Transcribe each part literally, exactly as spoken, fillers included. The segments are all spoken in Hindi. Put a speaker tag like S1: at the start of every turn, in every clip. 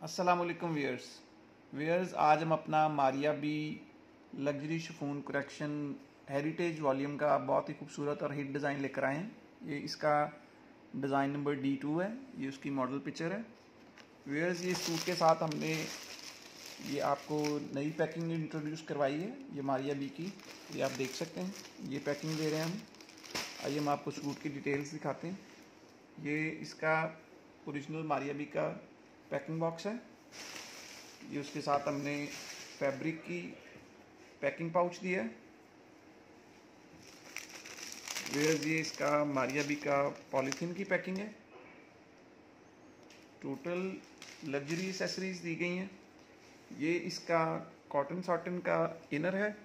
S1: अस्सलाम वालेकुम व्यूअर्स व्यूअर्स आज हम अपना Maria B luxury chiffon collection heritage volume का बहुत ही खूबसूरत और हिट डिज़ाइन लेकर आए हैं। ये इसका डिज़ाइन नंबर डी टू है। ये उसकी मॉडल पिक्चर है। व्यूअर्स ये सूट के साथ हमने ये आपको नई पैकिंग इंट्रोड्यूस करवाई है, ये मारिया बी की। ये आप देख सकते हैं, ये पैकिंग दे रहे हैं हम। आइए हम आपको सूट की डिटेल्स दिखाते हैं। ये इसका ओरिजिनल मारिया बी का पैकिंग बॉक्स है। ये उसके साथ हमने फैब्रिक की पैकिंग पाउच दिया है। वेयर ये इसका मारिया बी का पॉलीथीन की पैकिंग है। टोटल लग्जरी एसेसरीज दी गई हैं। ये इसका कॉटन सॉटन का इनर है।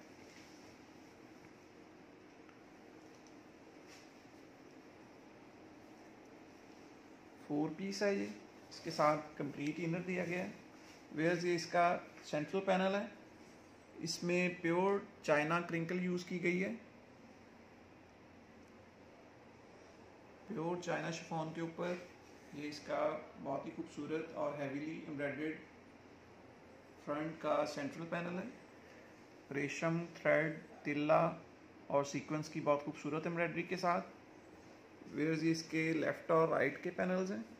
S1: फोर पीस है। ये इसके साथ कंप्लीट इनर दिया गया है। वेयर ये इसका सेंट्रल पैनल है। इसमें प्योर चाइना क्रिंकल यूज़ की गई है। प्योर चाइना शिफॉन के ऊपर ये इसका बहुत ही खूबसूरत और हैवीली एम्ब्रॉयडर्ड फ्रंट का सेंट्रल पैनल है। रेशम, थ्रेड, तिल्ला और सीक्वेंस की बहुत खूबसूरत एम्ब्रॉयडरी के साथ। वेयर ये इसके लेफ्ट और राइट के पैनल्स हैं।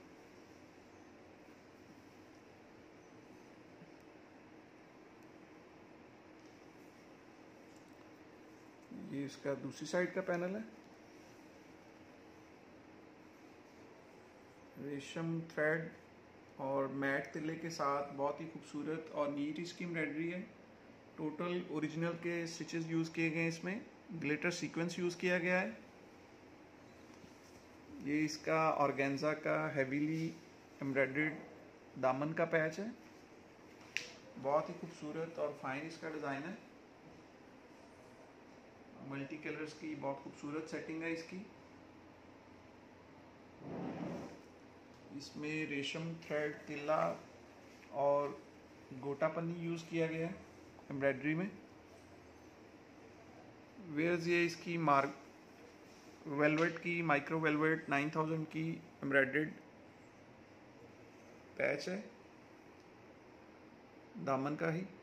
S1: ये इसका दूसरी साइड का पैनल है। रेशम, थ्रेड और मैट तिल्ले के साथ बहुत ही खूबसूरत और नीट इसकी एम्ब्रॉयडरी है। टोटल ओरिजिनल के स्टिचेस यूज़ किए गए हैं। इसमें ग्लिटर सीक्वेंस यूज़ किया गया है। ये इसका ऑर्गेन्जा का हैवीली एम्ब्रॉयडर्ड दामन का पैच है। बहुत ही खूबसूरत और फाइन इसका डिज़ाइन है। मल्टी कलर्स की बहुत खूबसूरत सेटिंग है इसकी। इसमें रेशम, थ्रेड, तिल्ला और गोटा पन्नी यूज़ किया गया है एम्ब्रॉयडरी में। वेयर्स ये इसकी मार्क वेलवेट की माइक्रो वेलवेट नाइन थाउजेंड की एम्ब्रॉयडर्ड पैच है दामन का ही।